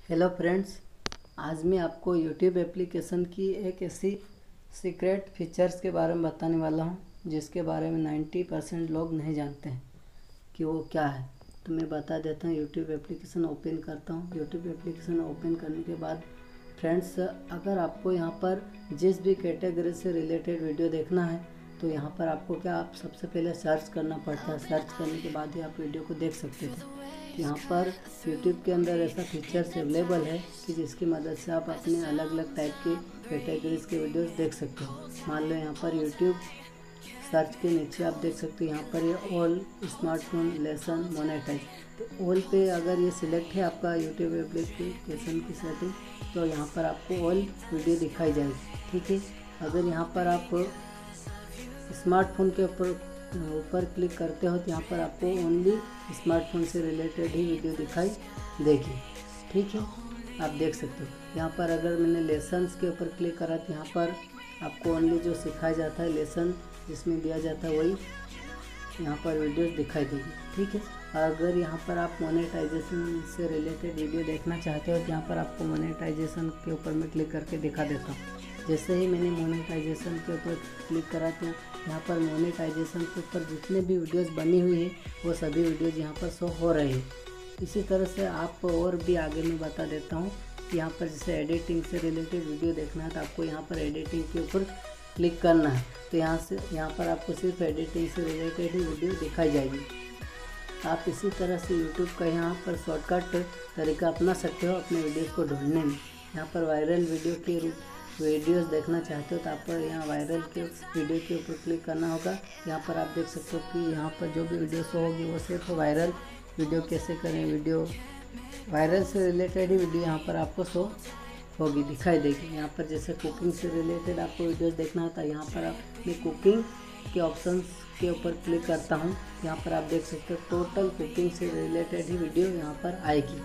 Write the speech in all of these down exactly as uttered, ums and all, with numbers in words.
Hello friends, आज मैं आपको यूट्यूब एप्लीकेशन की एक ऐसी सीक्रेट फीचर्स के बारे में बताने वाला हूं जिसके बारे में नब्बे परसेंट लोग नहीं जानते हैं कि वो क्या है। तो मैं बता देता हूं। यूट्यूब एप्लीकेशन ओपन करता हूं। यूट्यूब एप्लीकेशन ओपन करने के बाद फ्रेंड्स, अगर आपको यहां पर जिस भी कैटेगरी से रिलेटेड वीडियो देखना है तो यहां पर आपको क्या आप सबसे पहले सर्च करना पड़ता है। सर्च करने के बाद ही आप वीडियो को देख सकते थे। यहाँ पर यूट्यूब के अंदर ऐसा फीचर्स अवेलेबल है कि जिसकी मदद से आप अपने अलग अलग टाइप के कैटेगरीज के वीडियोस देख सकते हो। मान लो यहाँ पर यूट्यूब सर्च के नीचे आप देख सकते हो यहाँ पर ये ऑल स्मार्टफोन लेसन मोनेटाइज। तो ऑल पे अगर ये सिलेक्ट है आपका यूट्यूब एप्लीकेशन की सेटिंग, तो यहाँ पर आपको ऑल वीडियो दिखाई जाएगी। ठीक है, अगर यहाँ पर आप स्मार्टफोन के ऊपर ऊपर क्लिक करते हो तो यहाँ पर आपको ओनली स्मार्टफोन से रिलेटेड ही वीडियो दिखाई देगी। ठीक है, आप देख सकते हो। यहाँ पर अगर मैंने लेसन्स के ऊपर क्लिक करा तो यहाँ पर आपको ओनली जो सिखाया जाता है लेसन जिसमें दिया जाता है वही यहाँ पर वीडियोस दिखाई देगी। ठीक है, अगर यहाँ पर आप मोनेटाइजेशन से रिलेटेड वीडियो देखना चाहते हो तो यहाँ पर आपको मोनेटाइजेशन के ऊपर मैं क्लिक करके दिखा देता हूँ। जैसे ही मैंने मोनेटाइजेशन के ऊपर क्लिक करा तो यहाँ पर मोनेटाइजेशन के ऊपर जितने भी वीडियोस बनी हुई है वो सभी वीडियोस यहाँ पर शो हो रहे हैं। इसी तरह से आप और भी आगे मैं बता देता हूँ कि यहाँ पर जैसे एडिटिंग से रिलेटेड वीडियो देखना है तो आपको यहाँ पर एडिटिंग के ऊपर क्लिक करना है। तो यहाँ से यहाँ पर आपको सिर्फ एडिटिंग से रिलेटेड ही वीडियो दिखाई जाएगी। आप इसी तरह से यूट्यूब का यहाँ पर शॉर्टकट तरीका अपना सकते हो अपने वीडियोस को ढूंढने में। यहाँ पर वायरल वीडियो के वीडियोस देखना चाहते हो तो आपको यहाँ वायरल के वीडियो के ऊपर क्लिक करना होगा। यहाँ पर आप देख सकते हो कि यहाँ पर जो भी वीडियो शो होगी वो सिर्फ वायरल वीडियो कैसे करें, वीडियो वायरल से रिलेटेड ही वीडियो यहाँ पर आपको शो होगी, दिखाई देगी। यहाँ पर जैसे कुकिंग से रिलेटेड आपको वीडियोस देखना होता है, यहाँ पर आप मैं कुकिंग के ऑप्शंस के ऊपर क्लिक करता हूँ। यहाँ पर आप देख सकते हो टोटल कुकिंग से रिलेटेड ही वीडियो यहाँ पर आएगी।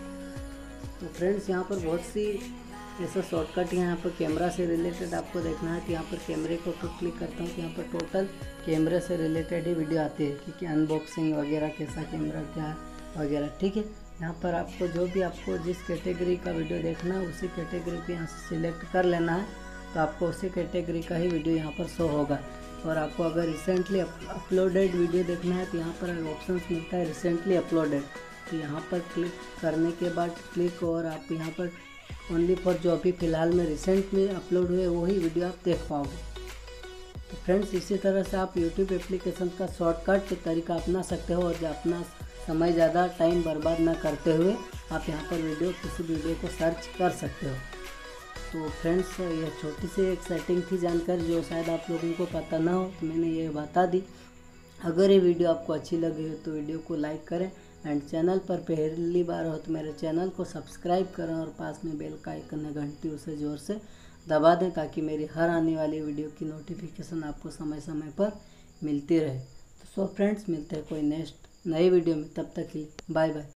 तो फ्रेंड्स, यहाँ पर बहुत सी ऐसा शॉर्टकट यहाँ पर कैमरा से रिलेटेड आपको देखना है तो यहाँ पर कैमरे के ऊपर क्लिक करता हूँ तो यहाँ पर टोटल कैमरे से रिलेटेड ही वीडियो आती है कि अनबॉक्सिंग वगैरह, कैसा कैमरा क्या है वगैरह। ठीक है, यहाँ पर आपको जो भी आपको जिस कैटेगरी का वीडियो देखना है उसी कैटेगरी को यहाँ से सिलेक्ट कर लेना है तो आपको उसी कैटेगरी का ही वीडियो यहाँ पर शो होगा। और आपको अगर रिसेंटली अपलोडेड वीडियो देखना है तो यहाँ पर ऑप्शन मिलता है रिसेंटली अपलोडेड। तो यहाँ पर क्लिक करने के बाद क्लिक और आप यहाँ पर ओनली फॉर जो अभी फ़िलहाल में रिसेंट में अपलोड हुए वही वीडियो आप देख पाओगे। तो फ्रेंड्स, इसी तरह से आप यूट्यूब एप्लीकेशन का शॉर्टकट तरीका अपना सकते हो और जो अपना समय ज़्यादा टाइम बर्बाद ना करते हुए आप यहाँ पर वीडियो किसी वीडियो को सर्च कर सकते हो। तो फ्रेंड्स, यह छोटी सी एक सेटिंग थी जानकारी जो शायद आप लोगों को पता ना हो, तो मैंने ये बता दी। अगर ये वीडियो आपको अच्छी लगी हो तो वीडियो को लाइक करें एंड चैनल पर पहली बार हो तो मेरे चैनल को सब्सक्राइब करें और पास में बेल का आइकन है घंटी उसे ज़ोर से दबा दें ताकि मेरी हर आने वाली वीडियो की नोटिफिकेशन आपको समय समय पर मिलती रहे। तो सो फ्रेंड्स, मिलते हैं कोई नेक्स्ट नई वीडियो में, तब तक के लिए बाय बाय।